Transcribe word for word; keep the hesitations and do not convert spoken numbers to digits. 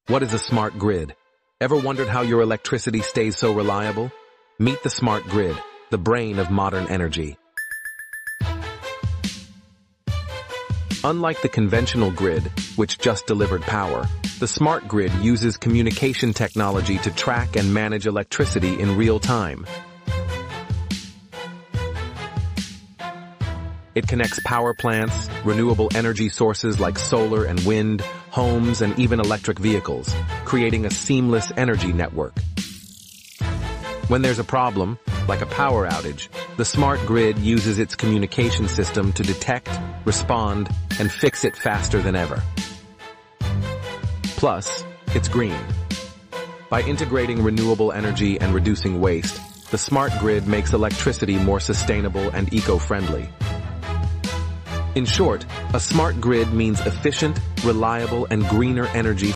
What is a smart grid? Ever wondered how your electricity stays so reliable? Meet the smart grid, the brain of modern energy. Unlike the conventional grid, which just delivered power, the smart grid uses communication technology to track and manage electricity in real time. It connects power plants, renewable energy sources like solar and wind, homes, and even electric vehicles, creating a seamless energy network. When there's a problem, like a power outage, the smart grid uses its communication system to detect, respond, and fix it faster than ever. Plus, it's green. By integrating renewable energy and reducing waste, the smart grid makes electricity more sustainable and eco-friendly. In short, a smart grid means efficient, reliable, and greener energy